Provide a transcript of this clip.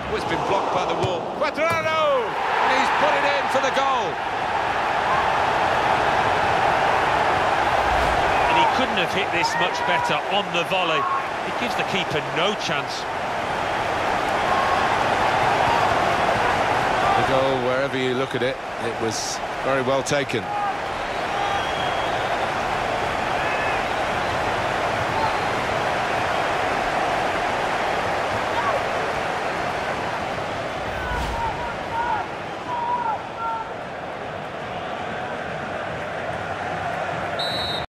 Oh, it's been blocked by the wall. Cuadrado! And he's put it in for the goal. And he couldn't have hit this much better on the volley. It gives the keeper no chance. The goal, wherever you look at it, it was very well taken.